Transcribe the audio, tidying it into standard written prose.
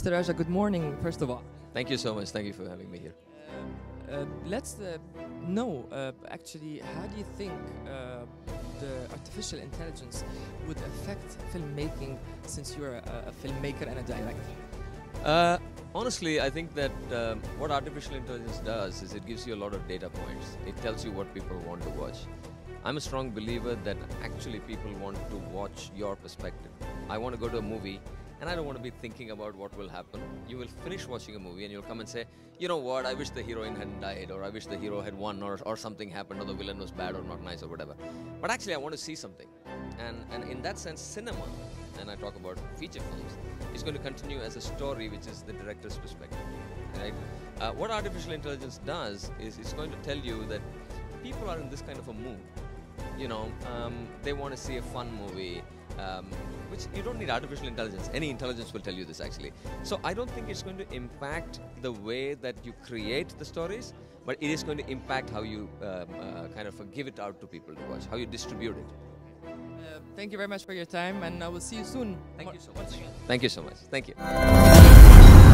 Mr. Raja, good morning, first of all. Thank you so much. Thank you for having me here. Let's know, actually, how do you think the artificial intelligence would affect filmmaking, since you're a filmmaker and a director? Honestly, I think that what artificial intelligence does is it gives you a lot of data points. It tells you what people want to watch. I'm a strong believer that actually people want to watch your perspective. I want to go to a movie and I don't want to be thinking about what will happen. You will finish watching a movie and you'll come and say, you know what, I wish the heroine hadn't died, or I wish the hero had won, or something happened, or the villain was bad or not nice or whatever. But actually I want to see something. And in that sense, cinema, and I talk about feature films, is going to continue as a story which is the director's perspective. Right? What artificial intelligence does is it's going to tell you that people are in this kind of a mood. You know, they want to see a fun movie, which you don't need artificial intelligence. Any intelligence will tell you this, actually. So I don't think it's going to impact the way that you create the stories, but it is going to impact how you kind of give it out to people to watch, how you distribute it. Thank you very much for your time, and I will see you soon. Thank you so Once much. again. Thank you so much. Thank you.